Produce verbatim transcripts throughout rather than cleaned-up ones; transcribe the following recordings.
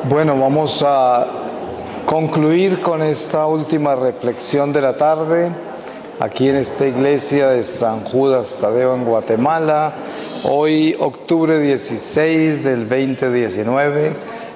Bueno, vamos a concluir con esta última reflexión de la tarde, aquí en esta iglesia de San Judas Tadeo en Guatemala, hoy octubre dieciséis del veinte diecinueve.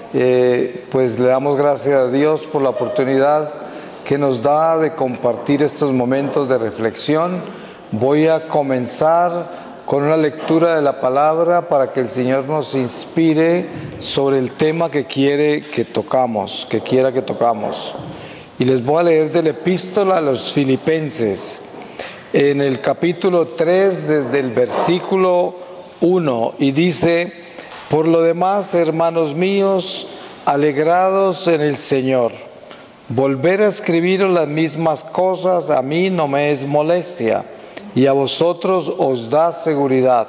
Eh, pues le damos gracias a Dios por la oportunidad que nos da de compartir estos momentos de reflexión. Voy a comenzar con una lectura de la palabra para que el Señor nos inspire sobre el tema que quiere que tocamos, que quiera que tocamos. Y les voy a leer de la epístola a los Filipenses, en el capítulo tres, desde el versículo uno, y dice: por lo demás, hermanos míos, alegrados en el Señor. Volver a escribiros las mismas cosas a mí no me es molestia, y a vosotros os da seguridad.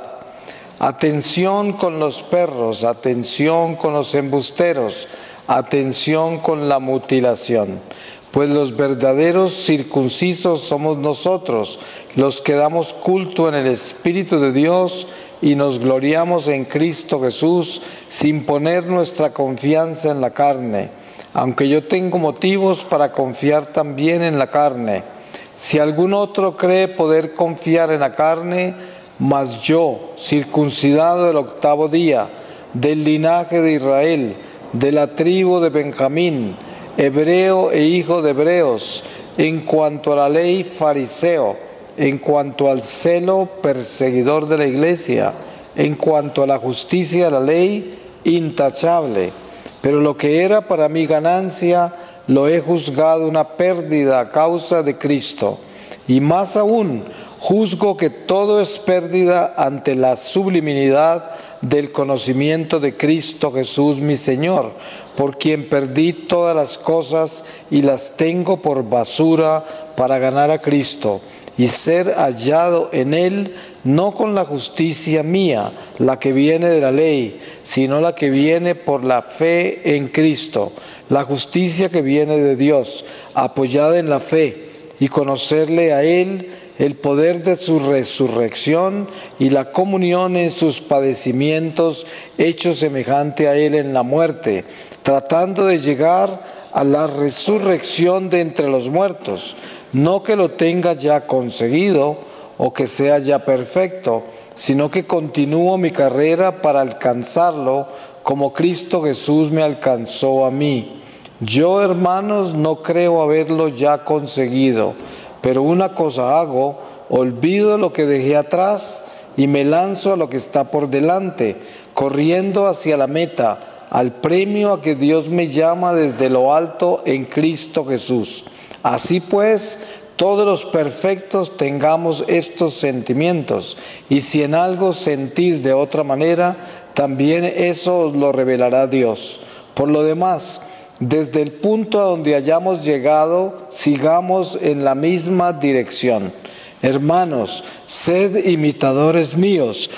Atención con los perros, atención con los embusteros, atención con la mutilación. Pues los verdaderos circuncisos somos nosotros, los que damos culto en el Espíritu de Dios y nos gloriamos en Cristo Jesús, sin poner nuestra confianza en la carne, aunque yo tengo motivos para confiar también en la carne. Si algún otro cree poder confiar en la carne, mas yo, circuncidado el octavo día, del linaje de Israel, de la tribu de Benjamín, hebreo e hijo de hebreos, en cuanto a la ley, fariseo, en cuanto al celo, perseguidor de la iglesia, en cuanto a la justicia de la ley, intachable. Pero lo que era para mí ganancia, lo he juzgado una pérdida a causa de Cristo. Y más aún, juzgo que todo es pérdida ante la sublimidad del conocimiento de Cristo Jesús mi Señor, por quien perdí todas las cosas y las tengo por basura para ganar a Cristo y ser hallado en Él, no con la justicia mía, la que viene de la ley, sino la que viene por la fe en Cristo, la justicia que viene de Dios, apoyada en la fe, y conocerle a Él, el poder de su resurrección y la comunión en sus padecimientos, hecho semejante a Él en la muerte, tratando de llegar a la resurrección de entre los muertos, no que lo tenga ya conseguido o que sea ya perfecto, sino que continúo mi carrera para alcanzarlo, como Cristo Jesús me alcanzó a mí. Yo, hermanos, no creo haberlo ya conseguido, pero una cosa hago, olvido lo que dejé atrás y me lanzo a lo que está por delante, corriendo hacia la meta, al premio a que Dios me llama desde lo alto en Cristo Jesús. Así pues, todos los perfectos tengamos estos sentimientos, y si en algo sentís de otra manera, también eso os lo revelará Dios. Por lo demás, desde el punto a donde hayamos llegado, sigamos en la misma dirección. Hermanos, sed imitadores míos,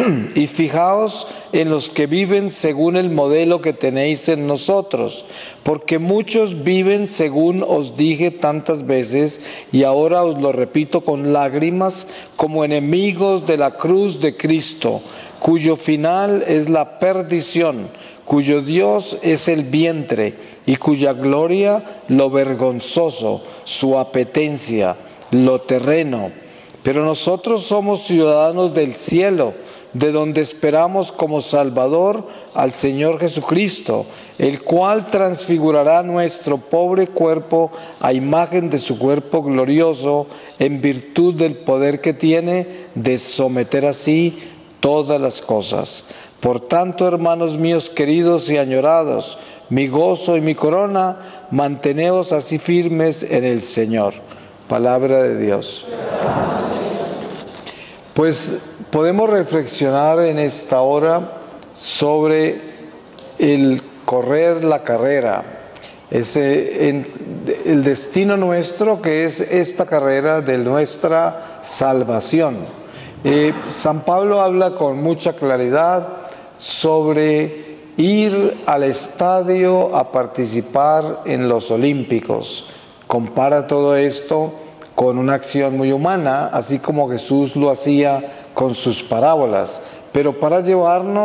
y fijaos en los que viven según el modelo que tenéis en nosotros, porque muchos viven según os dije tantas veces, y ahora os lo repito con lágrimas, como enemigos de la cruz de Cristo, cuyo final es la perdición, cuyo Dios es el vientre, y cuya gloria lo vergonzoso, su apetencia, lo terreno. Pero nosotros somos ciudadanos del cielo, de donde esperamos como Salvador al Señor Jesucristo, el cual transfigurará nuestro pobre cuerpo a imagen de su cuerpo glorioso, en virtud del poder que tiene de someter así todas las cosas. Por tanto, hermanos míos queridos y añorados, mi gozo y mi corona, manteneos así firmes en el Señor. Palabra de Dios. Pues podemos reflexionar en esta hora sobre el correr la carrera, ese, en, el destino nuestro, que es esta carrera de nuestra salvación. Eh, San Pablo habla con mucha claridad sobre ir al estadio a participar en los Olímpicos. Compara todo esto con una acción muy humana, así como Jesús lo hacía con sus parábolas, pero para llevarnos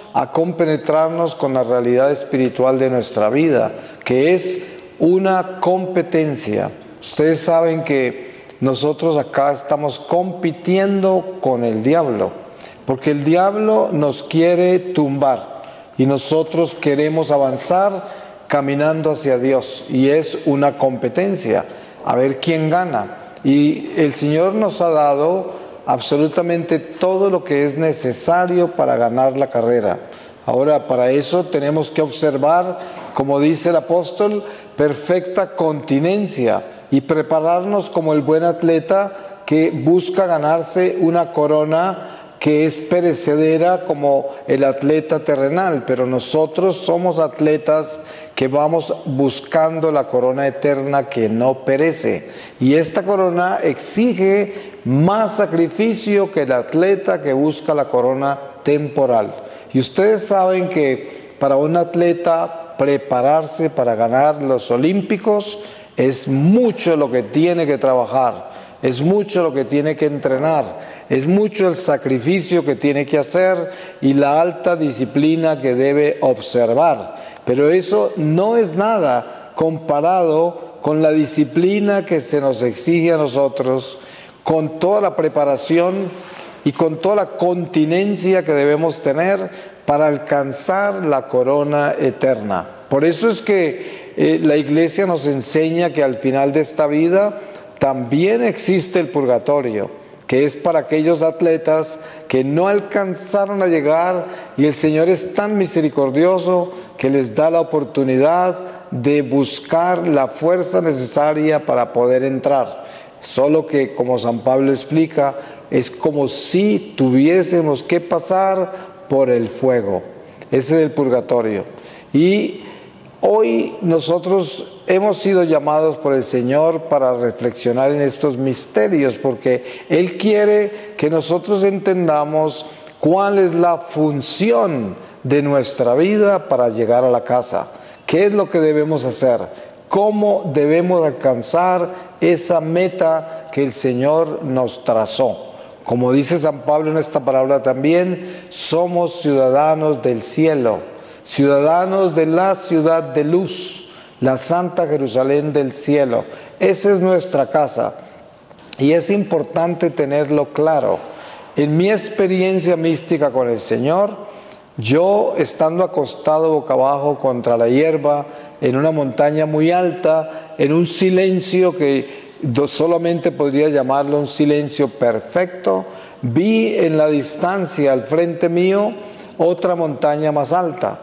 a compenetrarnos con la realidad espiritual de nuestra vida, que es una competencia. Ustedes saben que nosotros acá estamos compitiendo con el diablo, porque el diablo nos quiere tumbar y nosotros queremos avanzar caminando hacia Dios, y es una competencia, a ver quién gana. Y el Señor nos ha dado absolutamente todo lo que es necesario para ganar la carrera. Ahora, para eso tenemos que observar, como dice el apóstol, perfecta continencia y prepararnos como el buen atleta que busca ganarse una corona que es perecedera como el atleta terrenal, pero nosotros somos atletas que vamos buscando la corona eterna que no perece. Y esta corona exige más sacrificio que el atleta que busca la corona temporal. Y ustedes saben que para un atleta prepararse para ganar los olímpicos es mucho lo que tiene que trabajar, es mucho lo que tiene que entrenar, es mucho el sacrificio que tiene que hacer y la alta disciplina que debe observar. Pero eso no es nada comparado con la disciplina que se nos exige a nosotros, con toda la preparación y con toda la continencia que debemos tener para alcanzar la corona eterna. Por eso es que eh, la Iglesia nos enseña que al final de esta vida también existe el purgatorio, que es para aquellos atletas que no alcanzaron a llegar, y el Señor es tan misericordioso que les da la oportunidad de buscar la fuerza necesaria para poder entrar. Solo que, como San Pablo explica, es como si tuviésemos que pasar por el fuego. Ese es el purgatorio. Y hoy nosotros hemos sido llamados por el Señor para reflexionar en estos misterios, porque Él quiere que nosotros entendamos cuál es la función de nuestra vida para llegar a la casa. ¿Qué es lo que debemos hacer? ¿Cómo debemos alcanzar esa meta que el Señor nos trazó? Como dice San Pablo en esta palabra también, somos ciudadanos del cielo, ciudadanos de la ciudad de luz, la Santa Jerusalén del cielo. Esa es nuestra casa y es importante tenerlo claro. En mi experiencia mística con el Señor, yo estando acostado boca abajo contra la hierba, en una montaña muy alta, en un silencio que solamente podría llamarlo un silencio perfecto, vi en la distancia al frente mío otra montaña más alta,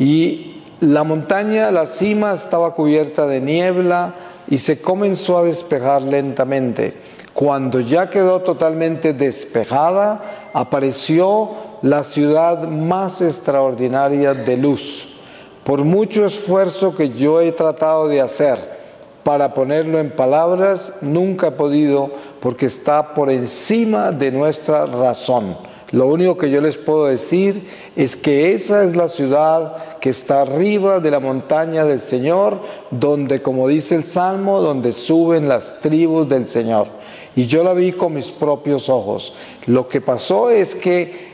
y la montaña, la cima estaba cubierta de niebla y se comenzó a despejar lentamente. Cuando ya quedó totalmente despejada, apareció la ciudad más extraordinaria de luz. Por mucho esfuerzo que yo he tratado de hacer para ponerlo en palabras, nunca he podido, porque está por encima de nuestra razón. Lo único que yo les puedo decir es que esa es la ciudad que está arriba de la montaña del Señor, donde, como dice el Salmo, donde suben las tribus del Señor. Y yo la vi con mis propios ojos. Lo que pasó es que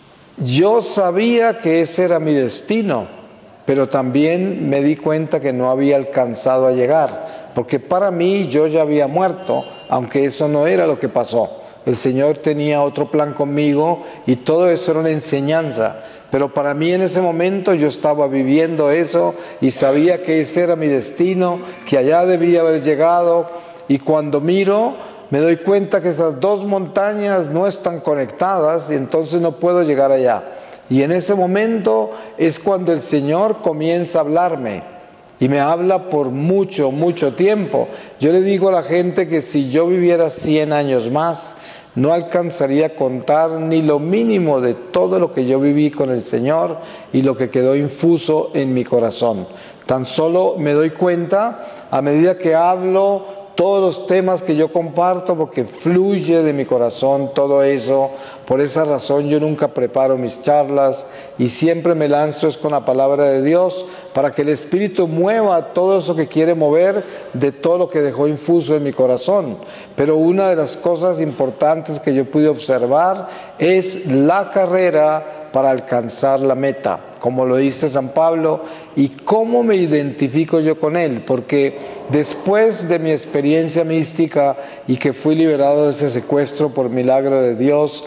yo sabía que ese era mi destino, pero también me di cuenta que no había alcanzado a llegar, porque para mí yo ya había muerto, aunque eso no era lo que pasó. El Señor tenía otro plan conmigo y todo eso era una enseñanza, pero para mí en ese momento yo estaba viviendo eso y sabía que ese era mi destino, que allá debía haber llegado, y cuando miro me doy cuenta que esas dos montañas no están conectadas y entonces no puedo llegar allá. Y en ese momento es cuando el Señor comienza a hablarme. Y me habla por mucho, mucho tiempo. Yo le digo a la gente que si yo viviera cien años más, no alcanzaría a contar ni lo mínimo de todo lo que yo viví con el Señor y lo que quedó infuso en mi corazón. Tan solo me doy cuenta a medida que hablo todos los temas que yo comparto, porque fluye de mi corazón todo eso. Por esa razón yo nunca preparo mis charlas y siempre me lanzo es con la palabra de Dios, para que el Espíritu mueva todo eso que quiere mover de todo lo que dejó infuso en mi corazón. Pero una de las cosas importantes que yo pude observar es la carrera para alcanzar la meta, como lo dice San Pablo. ¿Y cómo me identifico yo con él? Porque después de mi experiencia mística y que fui liberado de ese secuestro por milagro de Dios,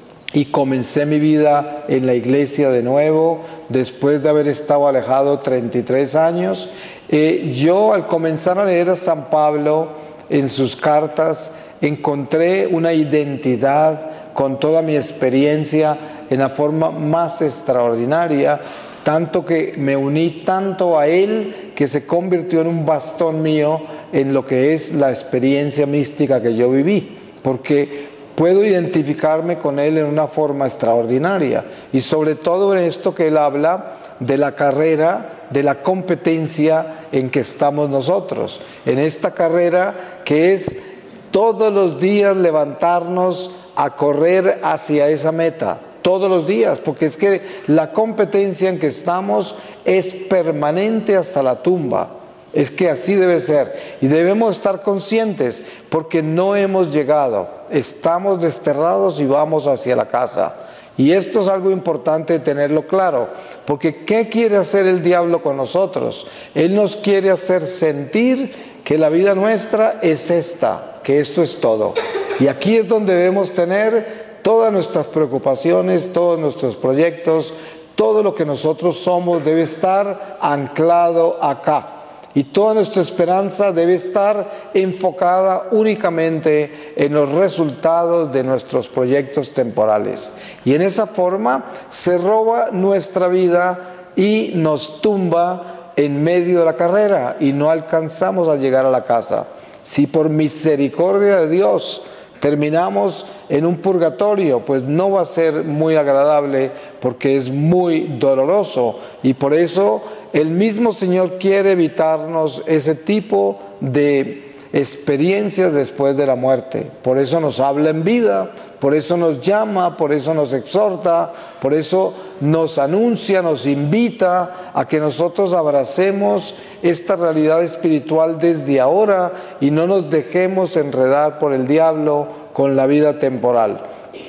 y comencé mi vida en la iglesia de nuevo, después de haber estado alejado treinta y tres años, eh, yo al comenzar a leer a San Pablo en sus cartas, encontré una identidad con toda mi experiencia en la forma más extraordinaria, tanto que me uní tanto a él que se convirtió en un bastón mío en lo que es la experiencia mística que yo viví, porque puedo identificarme con él en una forma extraordinaria, y sobre todo en esto que él habla de la carrera, de la competencia en que estamos nosotros, en esta carrera que es todos los días levantarnos a correr hacia esa meta, todos los días, porque es que la competencia en que estamos es permanente hasta la tumba. Es que así debe ser, y debemos estar conscientes porque no hemos llegado, estamos desterrados y vamos hacia la casa. Y esto es algo importante tenerlo claro, porque ¿qué quiere hacer el diablo con nosotros? Él nos quiere hacer sentir que la vida nuestra es esta, que esto es todo. Y aquí es donde debemos tener todas nuestras preocupaciones, todos nuestros proyectos, todo lo que nosotros somos debe estar anclado acá. Y toda nuestra esperanza debe estar enfocada únicamente en los resultados de nuestros proyectos temporales. Y en esa forma se roba nuestra vida y nos tumba en medio de la carrera y no alcanzamos a llegar a la casa. Si por misericordia de Dios terminamos en un purgatorio, pues no va a ser muy agradable porque es muy doloroso, y por eso el mismo Señor quiere evitarnos ese tipo de experiencias después de la muerte. Por eso nos habla en vida, por eso nos llama, por eso nos exhorta, por eso nos anuncia, nos invita a que nosotros abracemos esta realidad espiritual desde ahora y no nos dejemos enredar por el diablo con la vida temporal.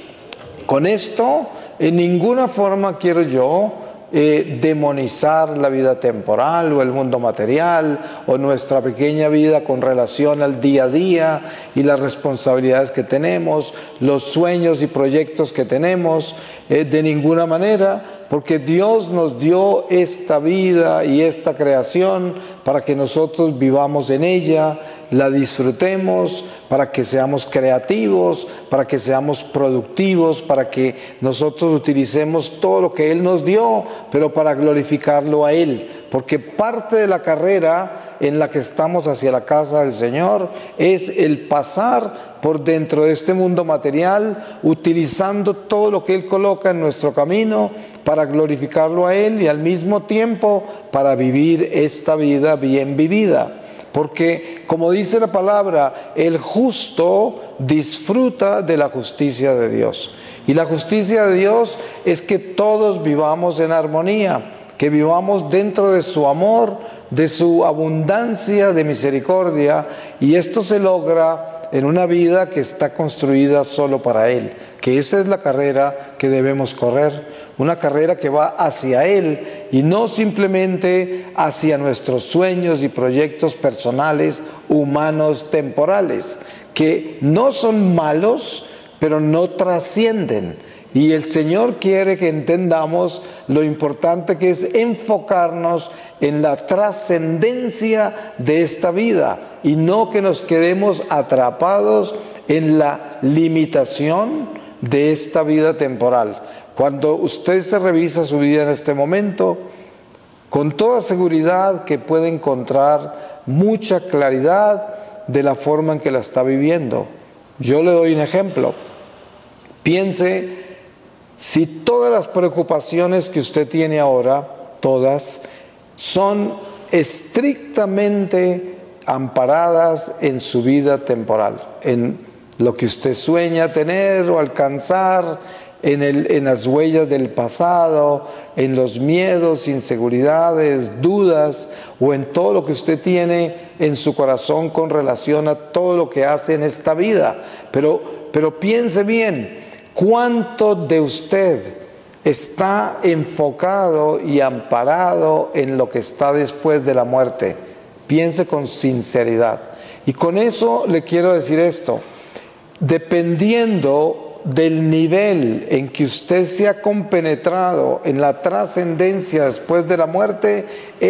Con esto, en ninguna forma quiero yo Eh, demonizar la vida temporal o el mundo material o nuestra pequeña vida con relación al día a día y las responsabilidades que tenemos, los sueños y proyectos que tenemos, eh, de ninguna manera, porque Dios nos dio esta vida y esta creación para que nosotros vivamos en ella, la disfrutemos, para que seamos creativos, para que seamos productivos, para que nosotros utilicemos todo lo que Él nos dio, pero para glorificarlo a Él, porque parte de la carrera en la que estamos hacia la casa del Señor es el pasar por dentro de este mundo material, utilizando todo lo que Él coloca en nuestro camino para glorificarlo a Él y al mismo tiempo para vivir esta vida bien vivida. Porque, como dice la palabra, el justo disfruta de la justicia de Dios. Y la justicia de Dios es que todos vivamos en armonía, que vivamos dentro de su amor, de su abundancia de misericordia, y esto se logra en una vida que está construida solo para Él, que esa es la carrera que debemos correr. Una carrera que va hacia Él y no simplemente hacia nuestros sueños y proyectos personales, humanos, temporales, que no son malos, pero no trascienden. Y el Señor quiere que entendamos lo importante que es enfocarnos en la trascendencia de esta vida y no que nos quedemos atrapados en la limitación de esta vida temporal. Cuando usted se revisa su vida en este momento, con toda seguridad que puede encontrar mucha claridad de la forma en que la está viviendo. Yo le doy un ejemplo. Piense si todas las preocupaciones que usted tiene ahora, todas, son estrictamente amparadas en su vida temporal, en lo que usted sueña tener o alcanzar, En, el, en las huellas del pasado, en los miedos, inseguridades, dudas, o en todo lo que usted tiene en su corazón con relación a todo lo que hace en esta vida. Pero, pero piense bien, ¿cuánto de usted está enfocado y amparado en lo que está después de la muerte. Piense con sinceridad. Y con eso le quiero decir esto: dependiendo del nivel en que usted se ha compenetrado en la trascendencia después de la muerte,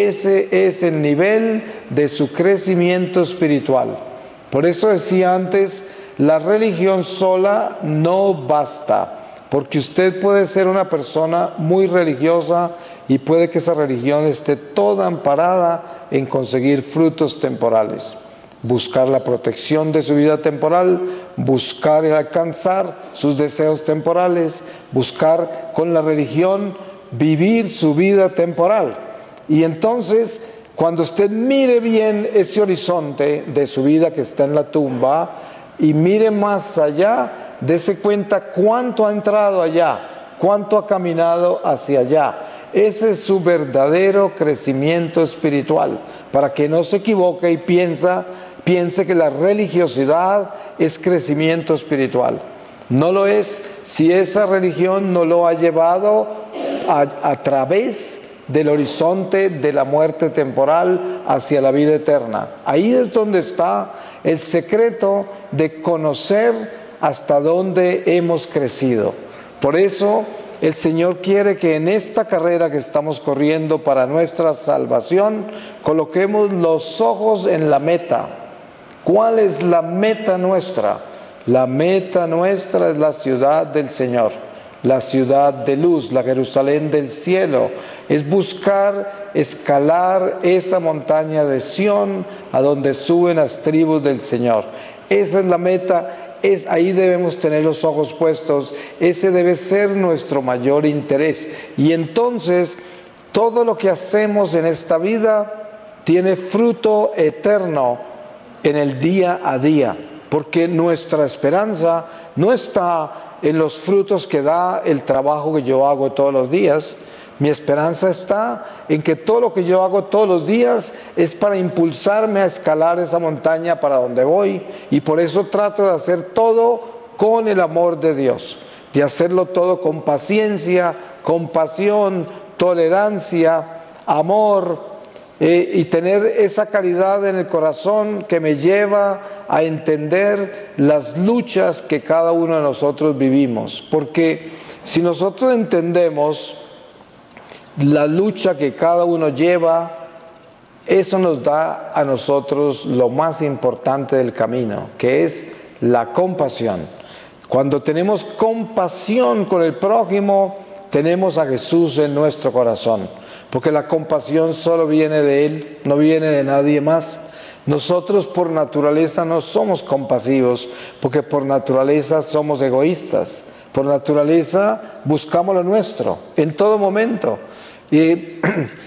ese es el nivel de su crecimiento espiritual. Por eso decía antes, la religión sola no basta, porque usted puede ser una persona muy religiosa y puede que esa religión esté toda amparada en conseguir frutos temporales. Buscar la protección de su vida temporal, buscar y alcanzar sus deseos temporales, buscar con la religión vivir su vida temporal. Y entonces, cuando usted mire bien ese horizonte de su vida que está en la tumba y mire más allá, dése cuenta cuánto ha entrado allá, cuánto ha caminado hacia allá. Ese es su verdadero crecimiento espiritual, para que no se equivoque y piensa Piense que la religiosidad es crecimiento espiritual. No lo es si esa religión no lo ha llevado a, a través del horizonte de la muerte temporal hacia la vida eterna. Ahí es donde está el secreto de conocer hasta dónde hemos crecido. Por eso el Señor quiere que en esta carrera que estamos corriendo para nuestra salvación, coloquemos los ojos en la meta. ¿Cuál es la meta nuestra? La meta nuestra es la ciudad del Señor, la ciudad de luz, la Jerusalén del cielo. Es buscar escalar esa montaña de Sión a donde suben las tribus del Señor. Esa es la meta, es, ahí debemos tener los ojos puestos, ese debe ser nuestro mayor interés. Y entonces todo lo que hacemos en esta vida tiene fruto eterno en el día a día, porque nuestra esperanza no está en los frutos que da el trabajo que yo hago todos los días. Mi esperanza está en que todo lo que yo hago todos los días es para impulsarme a escalar esa montaña para donde voy, y por eso trato de hacer todo con el amor de Dios, de hacerlo todo con paciencia, compasión, tolerancia, amor, Eh, y tener esa caridad en el corazón que me lleva a entender las luchas que cada uno de nosotros vivimos. Porque si nosotros entendemos la lucha que cada uno lleva, eso nos da a nosotros lo más importante del camino, que es la compasión. Cuando tenemos compasión con el prójimo, tenemos a Jesús en nuestro corazón. Porque la compasión solo viene de Él, no viene de nadie más. Nosotros por naturaleza no somos compasivos, porque por naturaleza somos egoístas. Por naturaleza buscamos lo nuestro en todo momento. Y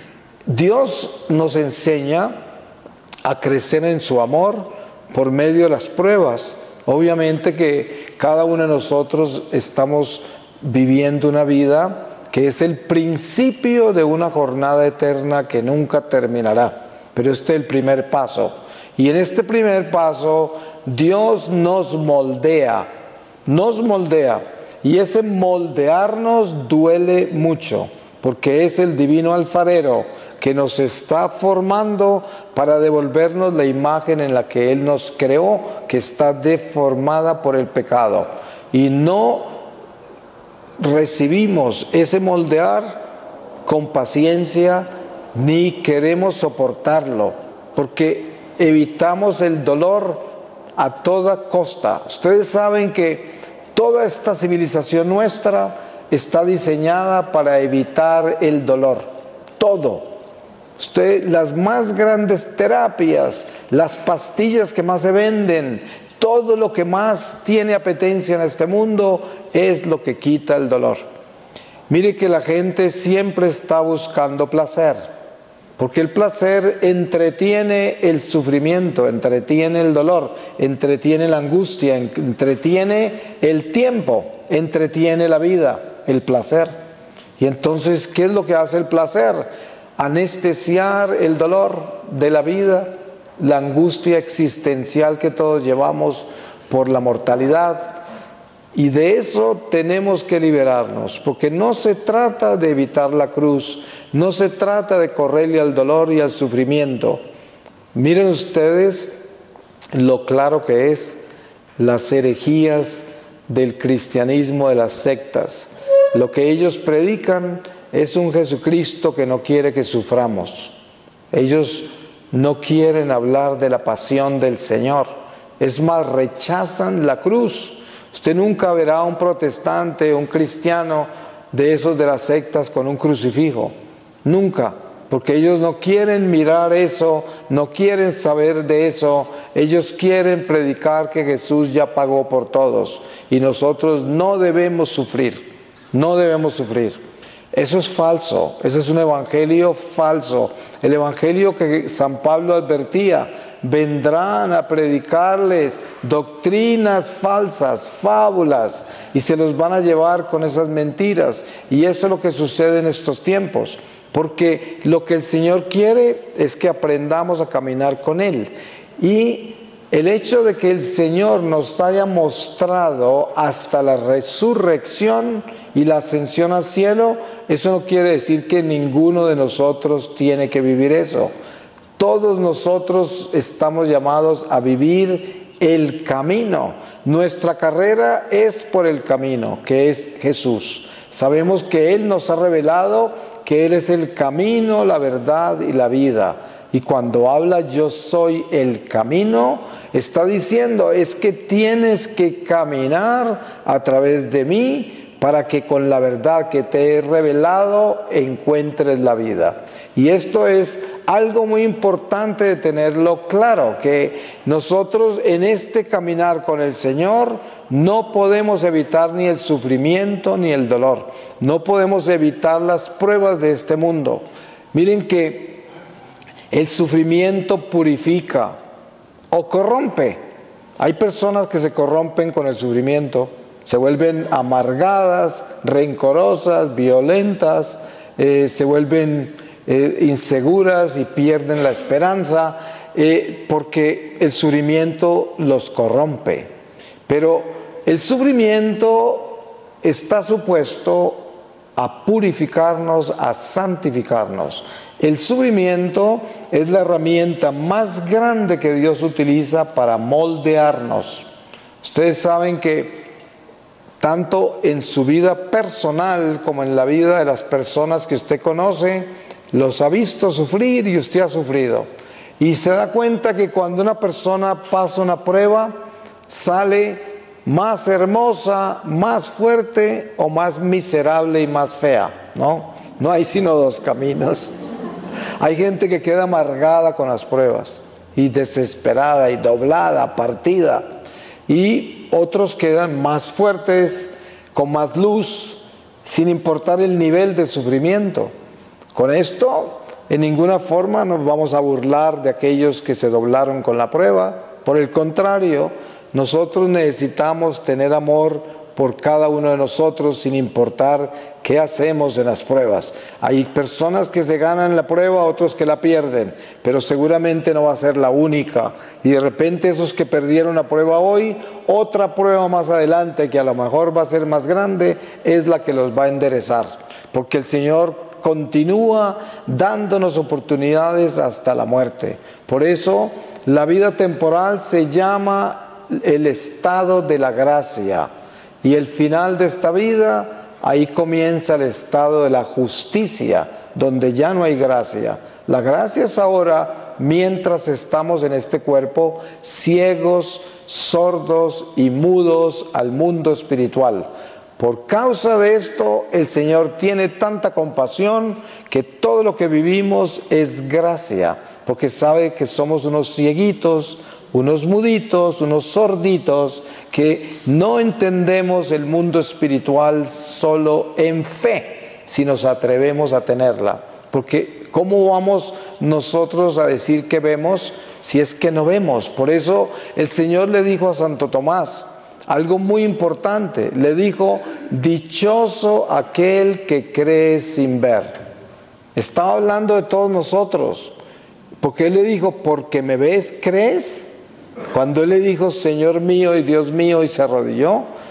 Dios nos enseña a crecer en su amor por medio de las pruebas. Obviamente que cada uno de nosotros estamos viviendo una vida que es el principio de una jornada eterna que nunca terminará. Pero este es el primer paso. Y en este primer paso, Dios nos moldea, nos moldea. Y ese moldearnos duele mucho, porque es el divino alfarero que nos está formando para devolvernos la imagen en la que Él nos creó, que está deformada por el pecado. Y no recibimos ese moldear con paciencia, ni queremos soportarlo, porque evitamos el dolor a toda costa. Ustedes saben que toda esta civilización nuestra está diseñada para evitar el dolor, todo. Usted, las más grandes terapias, las pastillas que más se venden, todo lo que más tiene apetencia en este mundo es lo que quita el dolor. Mire que la gente siempre está buscando placer, porque el placer entretiene el sufrimiento, entretiene el dolor, entretiene la angustia, entretiene el tiempo, entretiene la vida, el placer. Y entonces, ¿qué es lo que hace el placer? Anestesiar el dolor de la vida, la angustia existencial que todos llevamos por la mortalidad. Y de eso tenemos que liberarnos, porque no se trata de evitar la cruz, no se trata de correrle al dolor y al sufrimiento. Miren ustedes lo claro que es las herejías del cristianismo, de las sectas. Lo que ellos predican es un Jesucristo que no quiere que suframos. Ellos no quieren hablar de la pasión del Señor. Es más, rechazan la cruz. Usted nunca verá a un protestante, un cristiano de esos de las sectas con un crucifijo. Nunca. Porque ellos no quieren mirar eso, no quieren saber de eso. Ellos quieren predicar que Jesús ya pagó por todos. Y nosotros no debemos sufrir. No debemos sufrir. Eso es falso. Ese es un evangelio falso. El evangelio que San Pablo advertía. Vendrán a predicarles doctrinas falsas, fábulas, y se los van a llevar con esas mentiras. Y eso es lo que sucede en estos tiempos, porque lo que el Señor quiere es que aprendamos a caminar con Él. Y el hecho de que el Señor nos haya mostrado hasta la resurrección y la ascensión al cielo, eso no quiere decir que ninguno de nosotros tiene que vivir eso. Todos nosotros estamos llamados a vivir el camino. Nuestra carrera es por el camino, que es Jesús. Sabemos que Él nos ha revelado que Él es el camino, la verdad y la vida. Y cuando habla yo soy el camino, está diciendo es que tienes que caminar a través de mí para que con la verdad que te he revelado encuentres la vida. Y esto es algo muy importante de tenerlo claro, que nosotros en este caminar con el Señor no podemos evitar ni el sufrimiento ni el dolor, no podemos evitar las pruebas de este mundo. Miren que el sufrimiento purifica o corrompe. Hay personas que se corrompen con el sufrimiento, se vuelven amargadas, rencorosas, violentas, eh, se vuelven Eh, inseguras y pierden la esperanza eh, porque el sufrimiento los corrompe. Pero el sufrimiento está supuesto a purificarnos, a santificarnos. El sufrimiento es la herramienta más grande que Dios utiliza para moldearnos. Ustedes saben que tanto en su vida personal como en la vida de las personas que usted conoce, los ha visto sufrir y usted ha sufrido. Y se da cuenta que cuando una persona pasa una prueba, sale más hermosa, más fuerte o más miserable y más fea, ¿no? No hay sino dos caminos. Hay gente que queda amargada con las pruebas y desesperada y doblada, partida. Y otros quedan más fuertes, con más luz, sin importar el nivel de sufrimiento. Con esto, en ninguna forma nos vamos a burlar de aquellos que se doblaron con la prueba. Por el contrario, nosotros necesitamos tener amor por cada uno de nosotros sin importar qué hacemos en las pruebas. Hay personas que se ganan la prueba, otros que la pierden, pero seguramente no va a ser la única. Y de repente esos que perdieron la prueba hoy, otra prueba más adelante que a lo mejor va a ser más grande, es la que los va a enderezar. Porque el Señor continúa dándonos oportunidades hasta la muerte. Por eso la vida temporal se llama el estado de la gracia, y el final de esta vida, ahí comienza el estado de la justicia, donde ya no hay gracia. La gracia es ahora mientras estamos en este cuerpo ciegos, sordos y mudos al mundo espiritual. Por causa de esto, el Señor tiene tanta compasión que todo lo que vivimos es gracia, porque sabe que somos unos cieguitos, unos muditos, unos sorditos, que no entendemos el mundo espiritual solo en fe, si nos atrevemos a tenerla. Porque ¿cómo vamos nosotros a decir que vemos si es que no vemos? Por eso el Señor le dijo a Santo Tomás algo muy importante. Le dijo: dichoso aquel que cree sin ver. Estaba hablando de todos nosotros, porque Él le dijo: porque me ves, ¿crees? Cuando Él le dijo Señor mío y Dios mío y se arrodilló,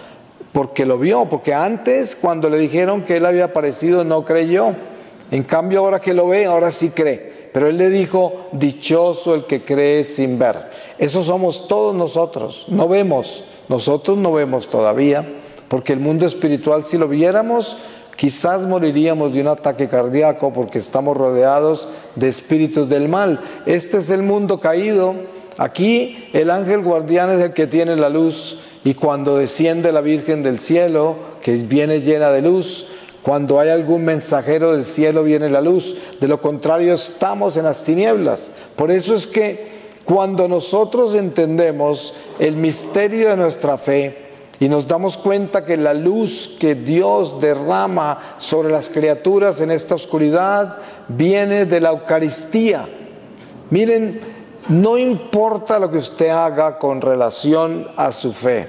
porque lo vio, porque antes cuando le dijeron que él había aparecido no creyó. En cambio ahora que lo ve, ahora sí cree. Pero él le dijo, dichoso el que cree sin ver. Eso somos todos nosotros, no vemos, nosotros no vemos todavía, porque el mundo espiritual, si lo viéramos, quizás moriríamos de un ataque cardíaco porque estamos rodeados de espíritus del mal. Este es el mundo caído. Aquí el ángel guardián es el que tiene la luz, y cuando desciende la Virgen del cielo, que viene llena de luz, cuando hay algún mensajero del cielo viene la luz. De lo contrario estamos en las tinieblas. Por eso es que cuando nosotros entendemos el misterio de nuestra fe y nos damos cuenta que la luz que Dios derrama sobre las criaturas en esta oscuridad viene de la Eucaristía. Miren, no importa lo que usted haga con relación a su fe,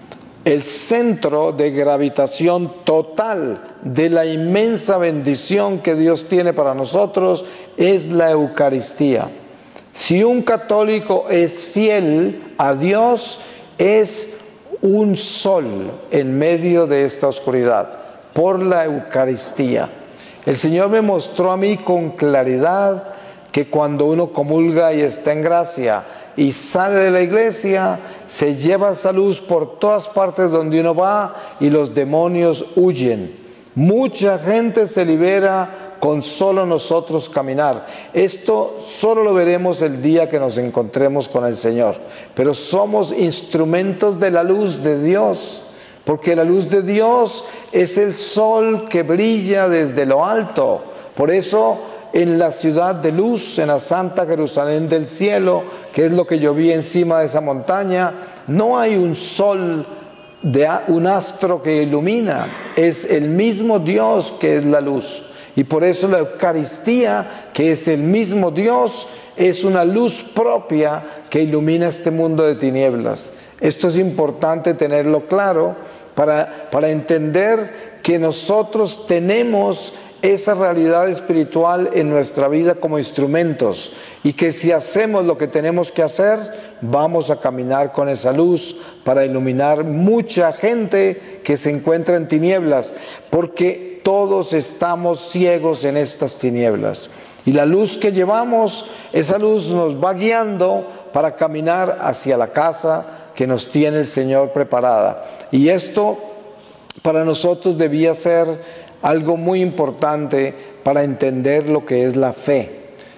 el centro de gravitación total de la inmensa bendición que Dios tiene para nosotros es la Eucaristía. Si un católico es fiel a Dios, es un sol en medio de esta oscuridad, por la Eucaristía. El Señor me mostró a mí con claridad que cuando uno comulga y está en gracia y sale de la iglesia, se lleva esa luz por todas partes donde uno va y los demonios huyen. Mucha gente se libera con solo nosotros caminar. Esto solo lo veremos el día que nos encontremos con el Señor. Pero somos instrumentos de la luz de Dios, porque la luz de Dios es el sol que brilla desde lo alto. Por eso en la ciudad de luz, en la Santa Jerusalén del cielo, que es lo que yo vi encima de esa montaña, no hay un sol, de un astro que ilumina, es el mismo Dios que es la luz. Y por eso la Eucaristía, que es el mismo Dios, es una luz propia que ilumina este mundo de tinieblas. Esto es importante tenerlo claro para, para entender que nosotros tenemos esa realidad espiritual en nuestra vida como instrumentos, y que si hacemos lo que tenemos que hacer, vamos a caminar con esa luz para iluminar mucha gente que se encuentra en tinieblas, porque todos estamos ciegos en estas tinieblas, y la luz que llevamos, esa luz nos va guiando para caminar hacia la casa que nos tiene el Señor preparada. Y esto para nosotros debía ser algo muy importante para entender lo que es la fe.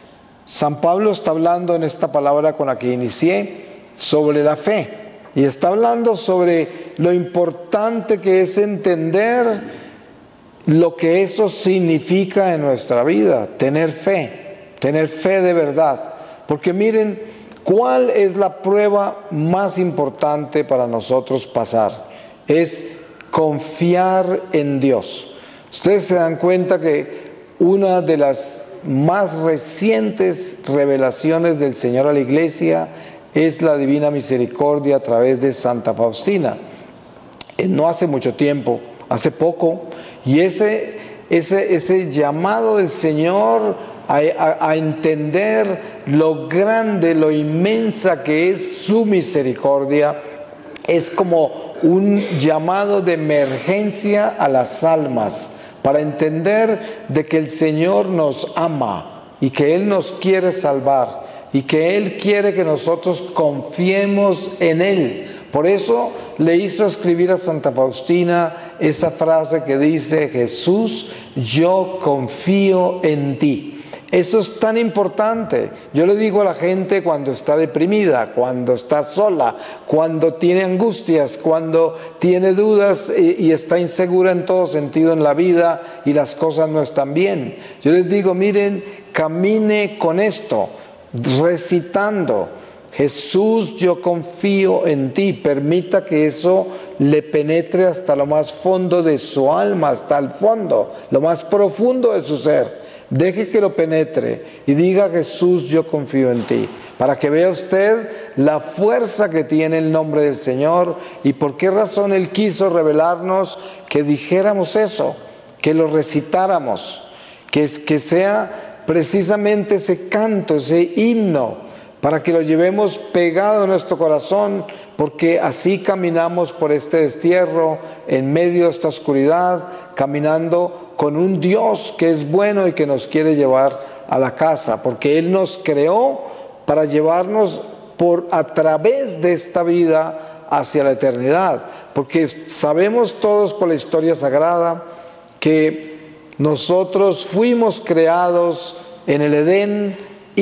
San Pablo está hablando en esta palabra con la que inicié sobre la fe, y está hablando sobre lo importante que es entender lo que eso significa en nuestra vida, tener fe, tener fe de verdad. Porque miren, ¿cuál es la prueba más importante para nosotros pasar? Es confiar en Dios. Ustedes se dan cuenta que una de las más recientes revelaciones del Señor a la Iglesia es la divina misericordia a través de Santa Faustina. No hace mucho tiempo, hace poco, y ese, ese, ese llamado del Señor a, a, a entender lo grande, lo inmensa que es su misericordia, es como un llamado de emergencia a las almas, para entender de que el Señor nos ama y que Él nos quiere salvar y que Él quiere que nosotros confiemos en Él. Por eso le hizo escribir a Santa Faustina esa frase que dice: Jesús, yo confío en ti. Eso es tan importante. Yo le digo a la gente cuando está deprimida, cuando está sola, cuando tiene angustias, cuando tiene dudas y, y está insegura en todo sentido en la vida y las cosas no están bien. Yo les digo, miren, camine con esto, recitando: Jesús, yo confío en ti. Permita que eso le penetre hasta lo más fondo de su alma, hasta el fondo, lo más profundo de su ser. Deje que lo penetre y diga: Jesús, yo confío en ti, para que vea usted la fuerza que tiene el nombre del Señor y por qué razón Él quiso revelarnos que dijéramos eso, que lo recitáramos, que, que sea precisamente ese canto, ese himno, para que lo llevemos pegado a nuestro corazón, porque así caminamos por este destierro, en medio de esta oscuridad, caminando con un Dios que es bueno y que nos quiere llevar a la casa, porque Él nos creó para llevarnos por, a través de esta vida hacia la eternidad, porque sabemos todos por la historia sagrada que nosotros fuimos creados en el Edén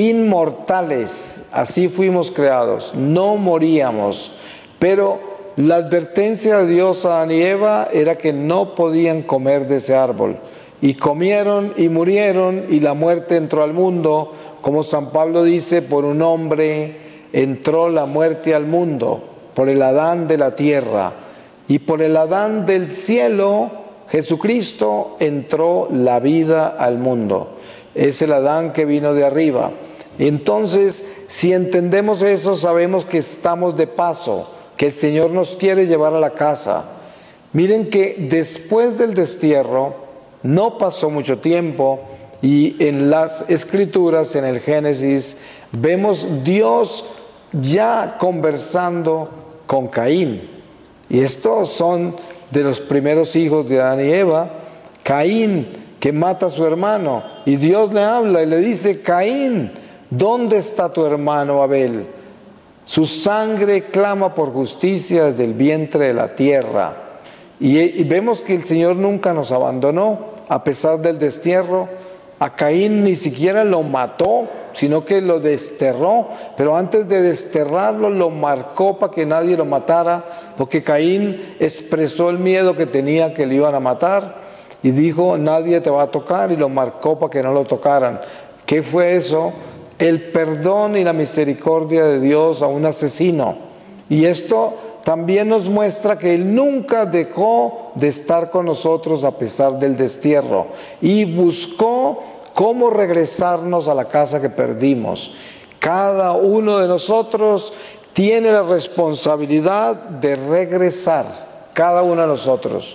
inmortales, así fuimos creados, no moríamos, pero la advertencia de Dios a Adán y Eva era que no podían comer de ese árbol, y comieron y murieron, y la muerte entró al mundo, como San Pablo dice, por un hombre entró la muerte al mundo, por el Adán de la tierra, y por el Adán del cielo, Jesucristo, entró la vida al mundo. Es el Adán que vino de arriba. Entonces, si entendemos eso, sabemos que estamos de paso, que el Señor nos quiere llevar a la casa. Miren que después del destierro, no pasó mucho tiempo, y en las Escrituras, en el Génesis, vemos Dios ya conversando con Caín. Y estos son de los primeros hijos de Adán y Eva. Caín, que mata a su hermano, y Dios le habla y le dice: Caín, ¿dónde está tu hermano Abel? Su sangre clama por justicia desde el vientre de la tierra. Y, y vemos que el Señor nunca nos abandonó, a pesar del destierro. A Caín ni siquiera lo mató, sino que lo desterró, pero antes de desterrarlo lo marcó para que nadie lo matara, porque Caín expresó el miedo que tenía que le iban a matar, y dijo: nadie te va a tocar, y lo marcó para que no lo tocaran. ¿Qué fue eso? El perdón y la misericordia de Dios a un asesino. Y esto también nos muestra que Él nunca dejó de estar con nosotros a pesar del destierro, y buscó cómo regresarnos a la casa que perdimos. Cada uno de nosotros tiene la responsabilidad de regresar, cada uno de nosotros.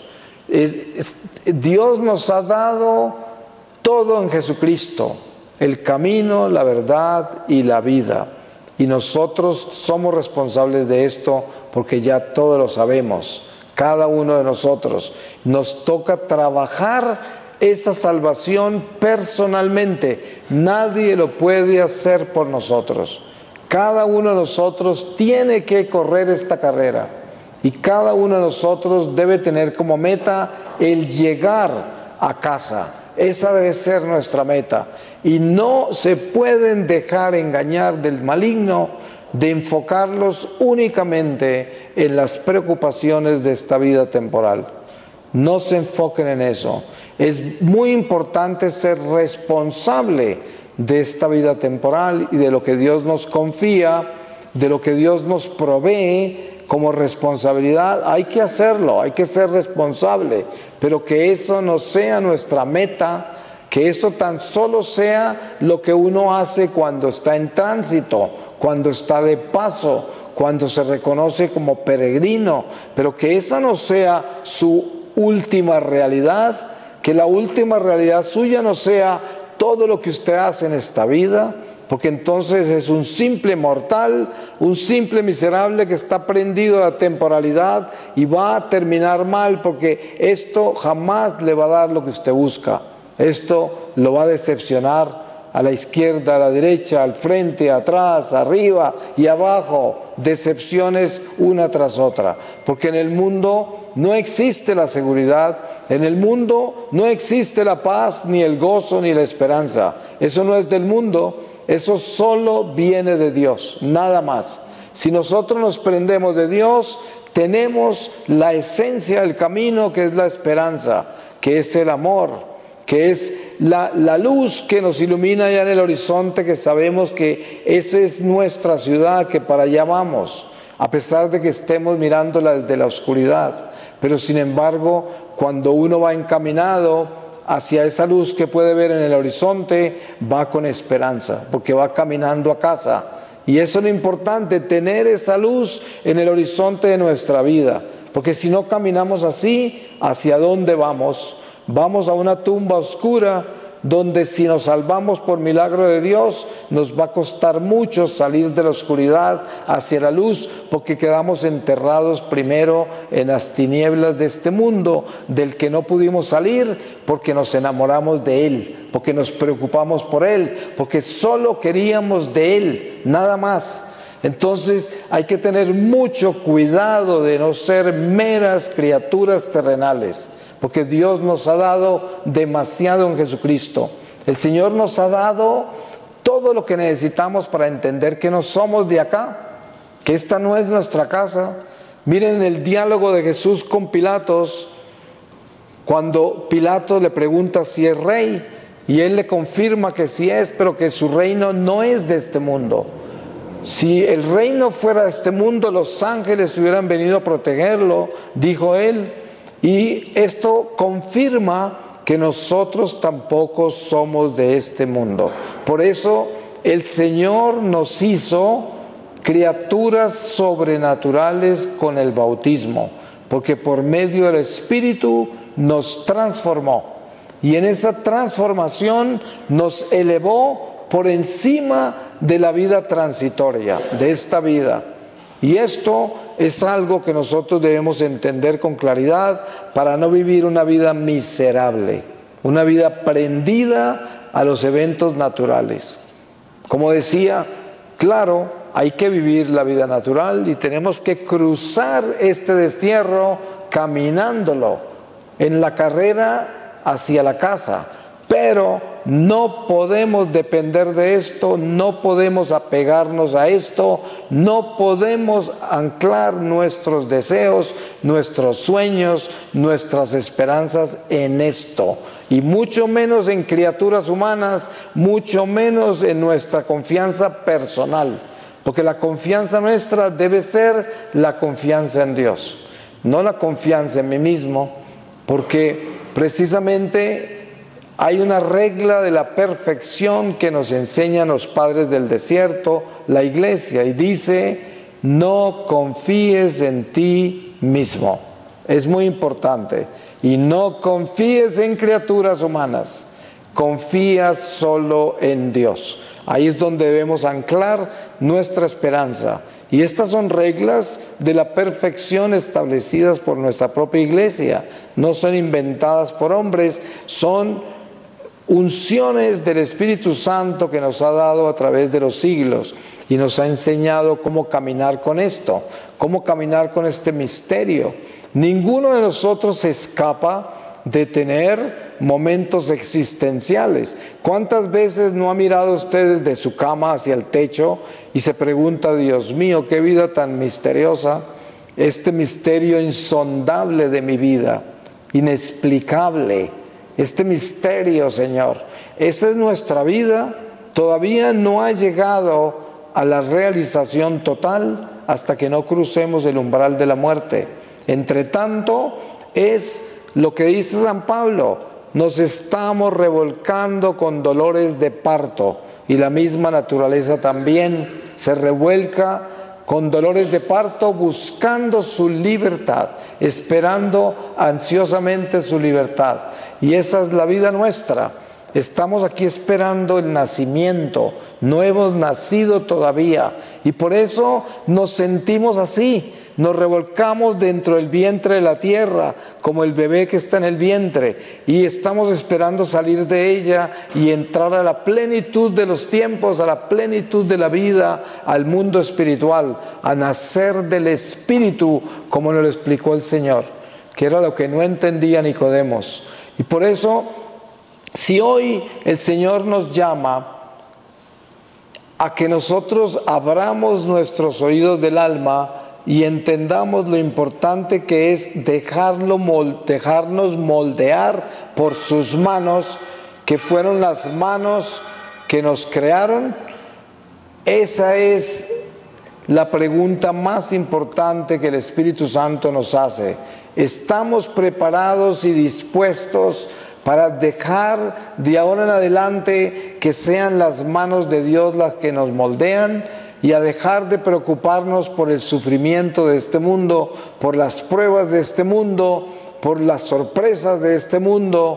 Dios nos ha dado todo en Jesucristo, el camino, la verdad y la vida, y nosotros somos responsables de esto, porque ya todo lo sabemos, cada uno de nosotros. Nos toca trabajar esa salvación personalmente, nadie lo puede hacer por nosotros. Cada uno de nosotros tiene que correr esta carrera, y cada uno de nosotros debe tener como meta el llegar a casa. Esa debe ser nuestra meta, y no se pueden dejar engañar del maligno de enfocarlos únicamente en las preocupaciones de esta vida temporal. No se enfoquen en eso. Es muy importante ser responsable de esta vida temporal y de lo que Dios nos confía, de lo que Dios nos provee como responsabilidad. Hay que hacerlo, hay que ser responsable, pero que eso no sea nuestra meta, que eso tan solo sea lo que uno hace cuando está en tránsito, cuando está de paso, cuando se reconoce como peregrino, pero que esa no sea su última realidad, que la última realidad suya no sea todo lo que usted hace en esta vida, porque entonces es un simple mortal, un simple miserable que está prendido a la temporalidad y va a terminar mal, porque esto jamás le va a dar lo que usted busca. Esto lo va a decepcionar a la izquierda, a la derecha, al frente, atrás, arriba y abajo, decepciones una tras otra, porque en el mundo no existe la seguridad, en el mundo no existe la paz, ni el gozo, ni la esperanza. Eso no es del mundo, eso solo viene de Dios, nada más. Si nosotros nos prendemos de Dios, tenemos la esencia del camino, que es la esperanza, que es el amor, que es la, la luz que nos ilumina ya en el horizonte, que sabemos que esa es nuestra ciudad, que para allá vamos, a pesar de que estemos mirándola desde la oscuridad. Pero sin embargo, cuando uno va encaminado hacia esa luz que puede ver en el horizonte, va con esperanza, porque va caminando a casa. Y eso es lo importante, tener esa luz en el horizonte de nuestra vida, porque si no caminamos así, ¿hacia dónde vamos? Vamos a una tumba oscura donde si nos salvamos por milagro de Dios, nos va a costar mucho salir de la oscuridad hacia la luz, porque quedamos enterrados primero en las tinieblas de este mundo, del que no pudimos salir porque nos enamoramos de Él, porque nos preocupamos por Él, porque solo queríamos de Él, nada más. Entonces hay que tener mucho cuidado de no ser meras criaturas terrenales, porque Dios nos ha dado demasiado en Jesucristo. El Señor nos ha dado todo lo que necesitamos para entender que no somos de acá, que esta no es nuestra casa. Miren el diálogo de Jesús con Pilatos, cuando Pilatos le pregunta si es rey, y él le confirma que sí es, pero que su reino no es de este mundo. Si el reino fuera de este mundo, los ángeles hubieran venido a protegerlo, dijo él. Y esto confirma que nosotros tampoco somos de este mundo. Por eso el Señor nos hizo criaturas sobrenaturales con el bautismo, porque por medio del Espíritu nos transformó. Y en esa transformación nos elevó por encima de la vida transitoria, de esta vida. Y esto es algo que nosotros debemos entender con claridad para no vivir una vida miserable, una vida prendida a los eventos naturales. Como decía, claro, hay que vivir la vida natural y tenemos que cruzar este destierro caminándolo en la carrera hacia la casa, pero no podemos depender de esto, no podemos apegarnos a esto, no podemos anclar nuestros deseos, nuestros sueños, nuestras esperanzas en esto, y mucho menos en criaturas humanas, mucho menos en nuestra confianza personal, porque la confianza nuestra debe ser la confianza en Dios, no la confianza en mí mismo, porque precisamente hay una regla de la perfección que nos enseñan los padres del desierto, la iglesia, y dice: no confíes en ti mismo. Es muy importante. Y no confíes en criaturas humanas, confía solo en Dios. Ahí es donde debemos anclar nuestra esperanza. Y estas son reglas de la perfección establecidas por nuestra propia iglesia. No son inventadas por hombres, son unciones del Espíritu Santo que nos ha dado a través de los siglos y nos ha enseñado cómo caminar con esto, cómo caminar con este misterio. Ninguno de nosotros se escapa de tener momentos existenciales. ¿Cuántas veces no ha mirado usted desde su cama hacia el techo y se pregunta: Dios mío, qué vida tan misteriosa, este misterio insondable de mi vida, inexplicable, este misterio, Señor? Esa es nuestra vida, todavía no ha llegado a la realización total hasta que no crucemos el umbral de la muerte. Entre tanto, es lo que dice San Pablo: nos estamos revolcando con dolores de parto, y la misma naturaleza también se revuelca con dolores de parto, buscando su libertad, esperando ansiosamente su libertad. Y esa es la vida nuestra. Estamos aquí esperando el nacimiento, no hemos nacido todavía, y por eso nos sentimos así. Nos revolcamos dentro del vientre de la tierra, como el bebé que está en el vientre, y estamos esperando salir de ella y entrar a la plenitud de los tiempos, a la plenitud de la vida, al mundo espiritual, a nacer del Espíritu, como nos lo explicó el Señor, que era lo que no entendía Nicodemos. Y por eso, si hoy el Señor nos llama a que nosotros abramos nuestros oídos del alma y entendamos lo importante que es dejarlo, dejarnos moldear por sus manos, que fueron las manos que nos crearon, esa es la pregunta más importante que el Espíritu Santo nos hace. ¿Estamos preparados y dispuestos para dejar de ahora en adelante que sean las manos de Dios las que nos moldean, y a dejar de preocuparnos por el sufrimiento de este mundo, por las pruebas de este mundo, por las sorpresas de este mundo,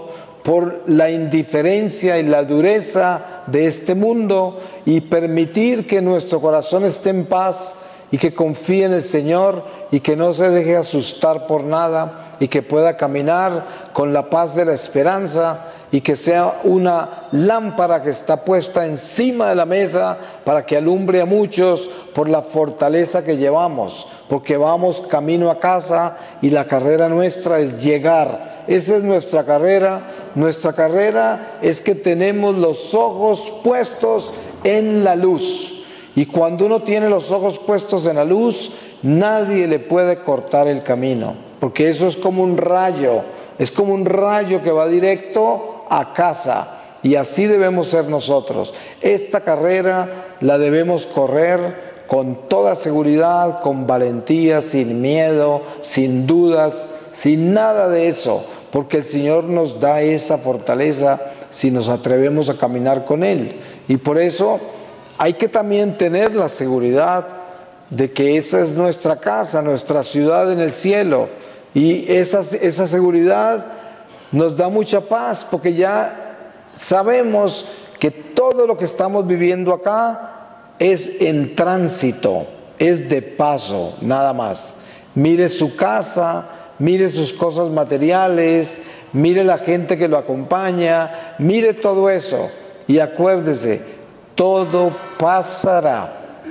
por la indiferencia y la dureza de este mundo y permitir que nuestro corazón esté en paz y que confíe en el Señor y que no se deje asustar por nada y que pueda caminar con la paz de la esperanza y que sea una lámpara que está puesta encima de la mesa para que alumbre a muchos por la fortaleza que llevamos, porque vamos camino a casa y la carrera nuestra es llegar. Esa es nuestra carrera. Nuestra carrera es que tenemos los ojos puestos en la luz. Y cuando uno tiene los ojos puestos en la luz, nadie le puede cortar el camino, porque eso es como un rayo, es como un rayo que va directo a casa. Y así debemos ser nosotros. Esta carrera la debemos correr con toda seguridad, con valentía, sin miedo, sin dudas, sin nada de eso, porque el Señor nos da esa fortaleza si nos atrevemos a caminar con Él. Y por eso hay que también tener la seguridad de que esa es nuestra casa, nuestra ciudad en el cielo. Y esa, esa seguridad nos da mucha paz, porque ya sabemos que todo lo que estamos viviendo acá es en tránsito, es de paso, nada más. Mire su casa, mire sus cosas materiales, mire la gente que lo acompaña, mire todo eso y acuérdese, todo pasará,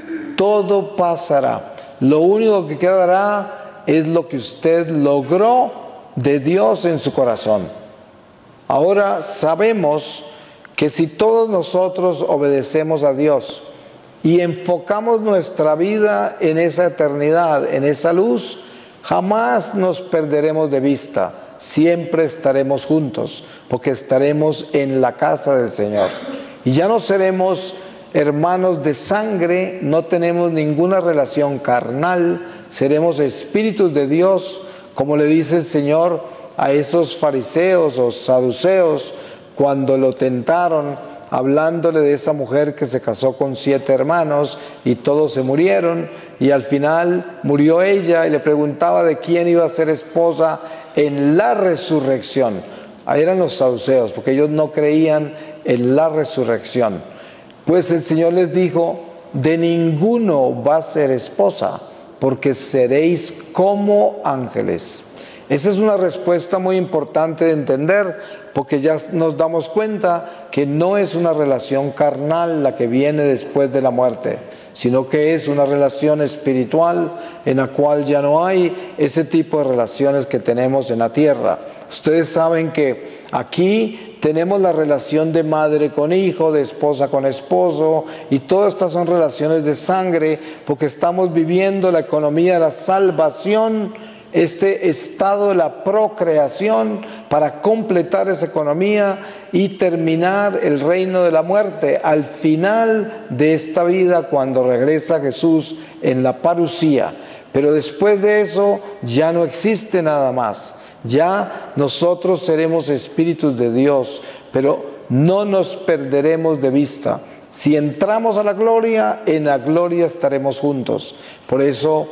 todo pasará. Lo único que quedará es lo que usted logró de Dios en su corazón. Ahora sabemos que si todos nosotros obedecemos a Dios y enfocamos nuestra vida en esa eternidad, en esa luz, jamás nos perderemos de vista, siempre estaremos juntos, porque estaremos en la casa del Señor. Y ya no seremos hermanos de sangre, no tenemos ninguna relación carnal, seremos espíritus de Dios, como le dice el Señor a esos fariseos o saduceos cuando lo tentaron, hablándole de esa mujer que se casó con siete hermanos y todos se murieron, y al final murió ella y le preguntaba de quién iba a ser esposa en la resurrección. Ahí eran los saduceos, porque ellos no creían en la resurrección. Pues el Señor les dijo, de ninguno va a ser esposa, porque seréis como ángeles. Esa es una respuesta muy importante de entender, porque ya nos damos cuenta que no es una relación carnal la que viene después de la muerte, sino que es una relación espiritual en la cual ya no hay ese tipo de relaciones que tenemos en la tierra. Ustedes saben que aquí tenemos la relación de madre con hijo, de esposa con esposo, y todas estas son relaciones de sangre, porque estamos viviendo la economía de la salvación, este estado de la procreación, para completar esa economía y terminar el reino de la muerte al final de esta vida, cuando regresa Jesús en la parusía. Pero después de eso ya no existe nada más. Ya nosotros seremos espíritus de Dios, pero no nos perderemos de vista. Si entramos a la gloria, en la gloria estaremos juntos. Por eso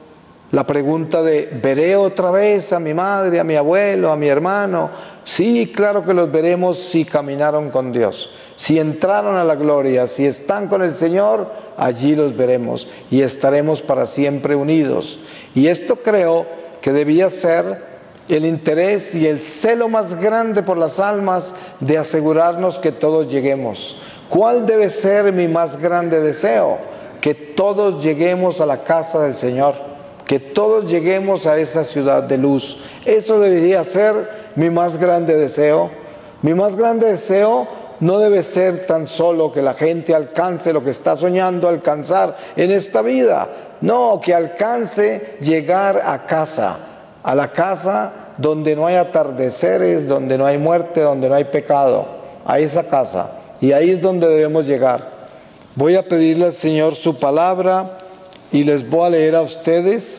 la pregunta de, ¿veré otra vez a mi madre, a mi abuelo, a mi hermano? Sí, claro que los veremos si caminaron con Dios. Si entraron a la gloria, si están con el Señor, allí los veremos y estaremos para siempre unidos. Y esto creo que debía ser el interés y el celo más grande por las almas, de asegurarnos que todos lleguemos. ¿Cuál debe ser mi más grande deseo? Que todos lleguemos a la casa del Señor, que todos lleguemos a esa ciudad de luz. Eso debería ser mi más grande deseo. Mi más grande deseo no debe ser tan solo que la gente alcance lo que está soñando alcanzar en esta vida. No, que alcance llegar a casa, a la casa donde no hay atardeceres, donde no hay muerte, donde no hay pecado, a esa casa. Y ahí es donde debemos llegar. Voy a pedirle al Señor su palabra y les voy a leer a ustedes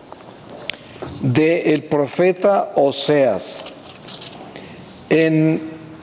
del profeta Oseas, en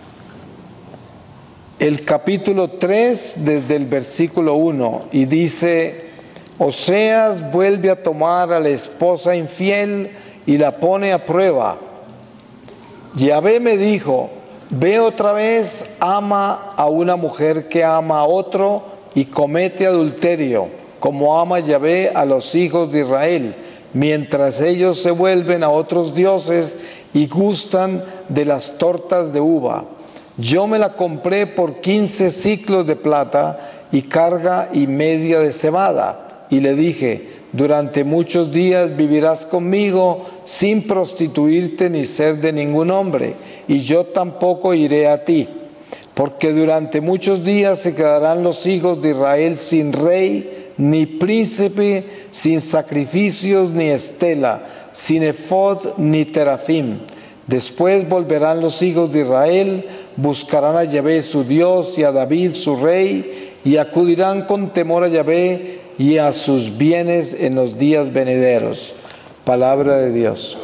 el capítulo tres, desde el versículo uno, y dice: Oseas vuelve a tomar a la esposa infiel y la pone a prueba. Yahvé me dijo: Ve otra vez, ama a una mujer que ama a otro y comete adulterio, como ama Yahvé a los hijos de Israel, mientras ellos se vuelven a otros dioses y gustan de las tortas de uva. Yo me la compré por quince siclos de plata y carga y media de cebada. Y le dije, durante muchos días vivirás conmigo sin prostituirte ni ser de ningún hombre, y yo tampoco iré a ti. Porque durante muchos días se quedarán los hijos de Israel sin rey, ni príncipe, sin sacrificios, ni estela, sin efod, ni terafim. Después volverán los hijos de Israel, buscarán a Yahvé su Dios y a David su rey, y acudirán con temor a Yahvé y a sus bienes en los días venideros. Palabra de Dios.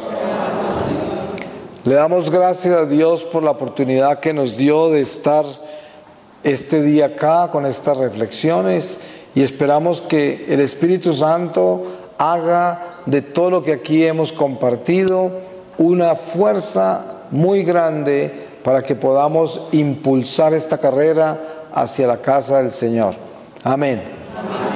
Le damos gracias a Dios por la oportunidad que nos dio de estar este día acá con estas reflexiones, y esperamos que el Espíritu Santo haga de todo lo que aquí hemos compartido una fuerza muy grande para que podamos impulsar esta carrera hacia la casa del Señor. Amén. Amén.